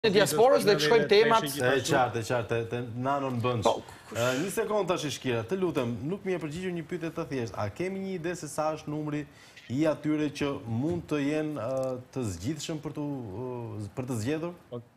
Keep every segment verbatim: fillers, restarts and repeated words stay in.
Në diasporës dhe të shkojmë temat... E qartë, e qartë, të nanon bëndsh. Një sekund tash i Shkira, të lutem, nuk mi e përgjigjur një pyetje të thjeshtë. A kemi një ide se sa është numri i atyre që mund të jenë të zgjidhshëm për të zgjedhur?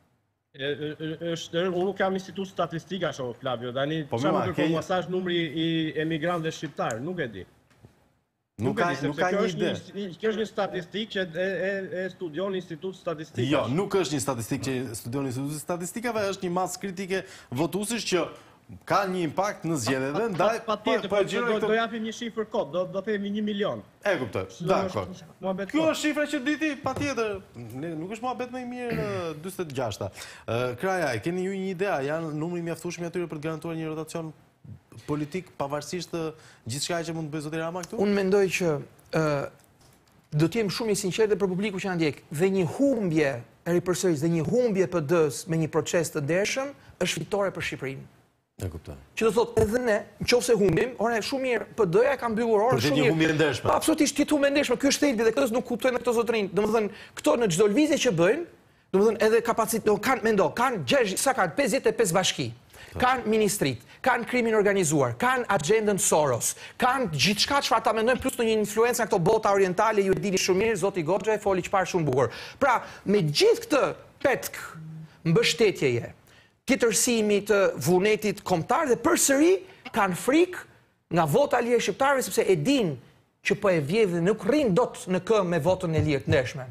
Unë nuk kam institut statistika, shoh, Flavio. Dani, qa më kërkom asaj numri i emigrantëve shqiptarë, nuk e di. Nuk ka një ide. Kjo është një statistik që e studion Institut Statistika. Jo, nuk është një statistik që studion Institut Statistikave, është një masë kritike votuesish që ka një impakt në zgjedhje dhe ndaj... Pa tjetër, do japim një shifër kod, do themi një milion. E kuptoj, dakor. Kjo është shifra që diti, pa tjetër. Nuk është muhabet më i mirë në dyzet e gjashta. Kraja, e keni ju një idea, janë numri mjaftueshëm atyre për të garantuar një rotacion politik, pavarësisht të gjithçka që mund të bëjë zoti Rama këtu? Unë mendoj që do të jem shumë i sinqert dhe për publiku që na ndjek, dhe një humbje e ripërsëritjes dhe një humbje P D-s me një proces të ndershëm është fitore për Shqipërinë. E kuptoj. Që do thotë edhe ne, nëse humbim, ora shumë mirë, P D-ja ka mbyllur orë shumë mirë. Për një humbje e ndershme. Absolutisht, ti humbje e ndershme, ky është thelbi dhe këto nuk kuptojnë këto zotërinë. Domethënë, këto në çdo lëvizje që bëjnë, domethënë edhe kapacitet, kanë mendo, kanë gjashtë, sa kanë pesëdhjetë e pesë bashki. Kanë ministrit, kanë krimin organizuar, kanë agendën Soros, kanë gjithçka çfarë ata mendojnë, plus në një influencë nga këto bota orientale, ju e dini shumë mirë, zoti Goxha e foli çfarë shumë bukur. Pra, me gjithë këtë petk mbështetjeje, tjetërsimi të vullnetit kombëtar dhe përsëri kanë frikë nga vota e lirë shqiptarëve sepse e dinë që po e vjedhin dhe nuk rrin dot në këmbë me votën e lirë të ndershme.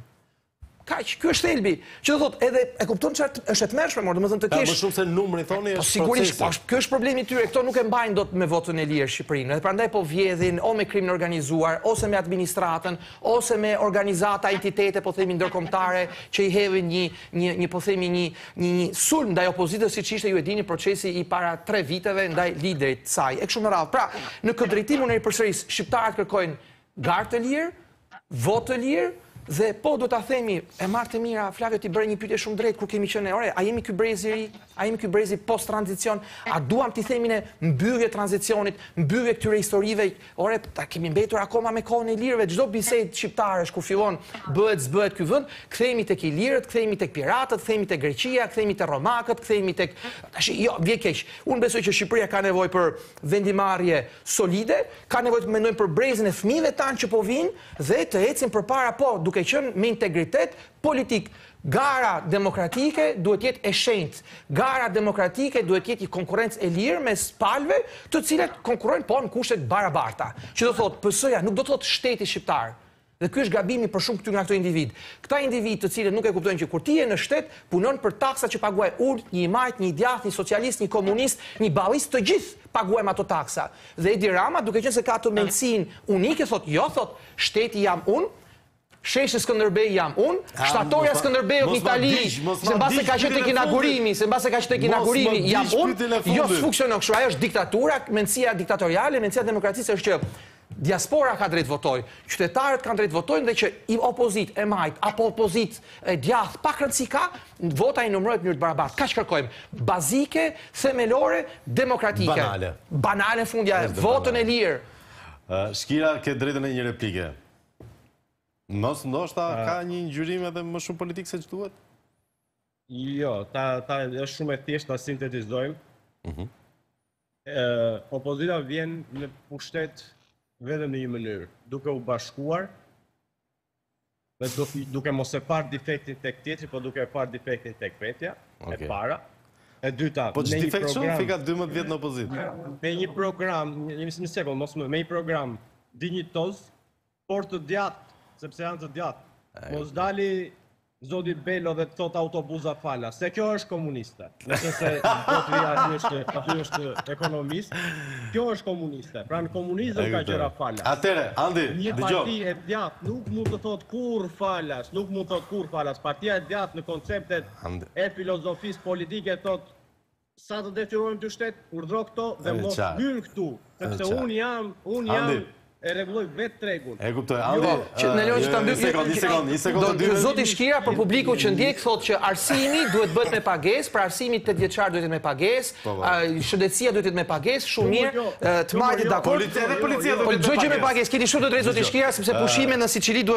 Kaq, ky është thelbi. Që do thotë, edhe e kupton çfarë është e tmerrshme, por domethënë të kesh. Më shumë se numri thoni është. Po sigurisht, po ky është problemi i tyre. Këto nuk e mbajnë dot me votën e lirë Shqipërinë. Dhe prandaj po vjedhin o me krimin organizuar, ose me administratën, ose me organizata, entitete, po themi ndërkombëtare, që i hedhin një një një po themi një një një sulm ndaj opozitës, siç ishte, ju e dini, procesi i para tre viteve ndaj liderit të saj. E kështu me radhë. Pra, në këtë drejtim unë përsëris, shqiptarët kërkojnë garë të lirë, votë të lirë. Dhe po do ta themi, e marrë të mira, Flavio ti bëre një pyetje shumë drejtë kur kemi qenë, ore, a jemi ky brezi i ri, a jemi ky brezi post tranzicion, a duam t'i themi ne mbyllje tranzicionit, mbyllje këtyre historive, ore, ta kemi mbetur akoma me kohën e lirëve, çdo bisedë shqiptaresh kur fillon bëhet zbëhet ky vend, kthehemi tek ilirët, kthehemi tek piratët, kthehemi tek Greqia, kthehemi tek romakët, kthehemi tek tash jo, vje keq. Unë besoj që Shqipëria ka nevojë për vendimarrje solide, ka nevojë të mendojmë për brezin e fëmijëve tanë që po vinë dhe të ecim përpara po duke qenë me integritet politik. Gara demokratike duhet jetë e shenjtë. Gara demokratike duhet jetë një konkurrencë e lirë mes palëve, të cilat konkurrojnë po në kushte të barabarta. Që do thotë P S-ja nuk do të thotë shteti shqiptar. Dhe ky është gabimi për shumë këtyre nga këto individ. Këta individ të cilët nuk e kuptojnë që kur ti je në shtet, punon për taksa që paguaj urt, një majt, një djath, një socialist, një komunist, një ballist, të gjithë paguajmë ato taksa. Dhe Edi Rama, duke qenë se ka ato mendsinë unike, thotë, jo, thotë, shteti jam unë, Sheshi Skënderbej jam unë, shtatorja Skënderbeut në Itali, se mbase ka qenë tek inaugurimi, se mbase ka qenë tek inaugurimi jam unë, jo funksionon kështu, ajo është diktatura, mendësia diktatoriale, mendësia e demokracisë është që diaspora ka drejt votoj, qytetarët kanë drejt votojnë dhe që i opozit e majt, apo opozit e djath, pak rëndësi ka, vota i numërohet në mënyrë të barabartë. Kaq kërkojmë, bazike, themelore, demokratike. Banale. Banale fundja, votën e lirë. Shkira, ke drejtën e një replike. Mos ndoshta ka një ngjyrim edhe më shumë politik se ç'duhet? Jo, ta ta është shumë e thjeshtë ta sintetizojmë. Mhm. Opozita vjen në pushtet vetëm në një mënyrë, duke u bashkuar dhe duke mos e parë defektin tek tjetri, po duke e parë defektin tek vetja, e para. E dyta, po ç'është defekt shumë fika dymbëdhjetë vjet në opozitë. Me një program, një sekull, mos më, me një program dinjitoz, por të djathtë, sepse janë të djathtë. Mos dali zoti Belo dhe të thot autobuza fala, se kjo është komuniste. Nëse se zotëria është, aty është ekonomist, kjo është komuniste. Pra në komunizëm ka gjëra falas. Atëre, Andi, një parti e djathtë nuk mund të thot kur falas, nuk mund të thot kur falas. Partia e djathtë në konceptet e filozofisë politike thot sa të detyrojmë të shtet, urdhro këto dhe mos hyr këtu, sepse unë jam, unë jam e rregulloj vetë tregun. E kuptoj. Andi, që në lojë që ta mbyll. Një sekond, një sekond, një sekond. Do zoti Shkira për publiku që ndjek thotë që arsimi duhet bëhet me pagesë, pra arsimi tetë vjeçar duhet të jetë me pagesë, shëndetësia duhet të jetë me pagesë, shumë mirë, të marrë dakord. Policia dhe policia do të Po çdo gjë me pagesë, keni shumë të drejtë zoti Shkira, sepse pushime në Sicili